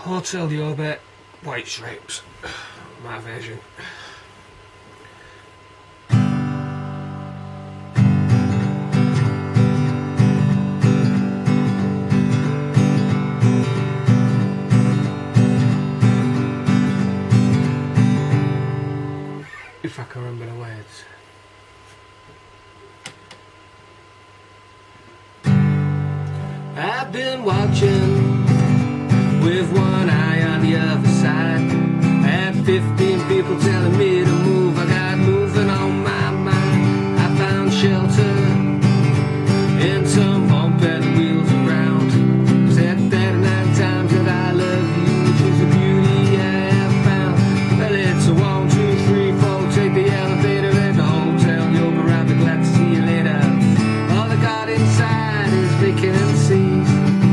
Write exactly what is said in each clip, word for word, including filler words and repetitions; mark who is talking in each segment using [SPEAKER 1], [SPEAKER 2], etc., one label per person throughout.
[SPEAKER 1] Hotel Yorba, white stripes, my version. If I can remember the words. I've been watching with one eye on the other side. I had fifteen people telling me to move. I got moving on my mind. I found shelter in some bump and wheels around. Said thirty-nine times that I love you, which is a beauty I have found. Well, it's a one, two, three, four. Take the elevator at the hotel. You'll be right, be glad to see you later. All I got inside is vacancies.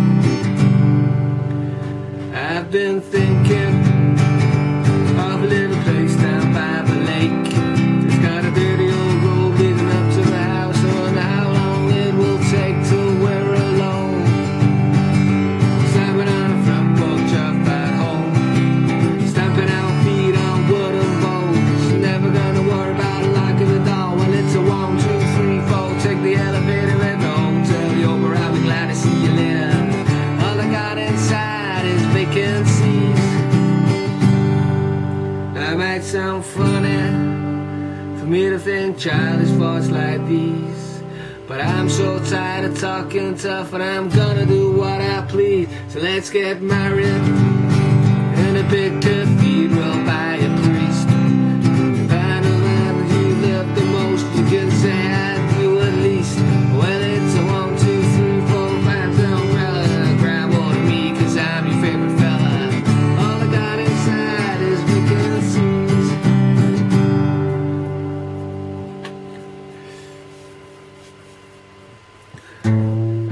[SPEAKER 1] I've been thinking of a little place down by the lake. It's got a dirty old road leading up to the house. I wonder how long it will take till we're alone. Slapping on a front porch off at home, stamping our feet on wooden bones. Never gonna worry about locking the door. Well, it's a one, two, three, four. Take the elevator at the hotel. You'll be right, be glad to see you later. All I got inside is vacancies. That might sound funny for me to think childish thoughts like these, but I'm so tired of talking tough, and I'm gonna do what I please. So let's get married in a big cathedral.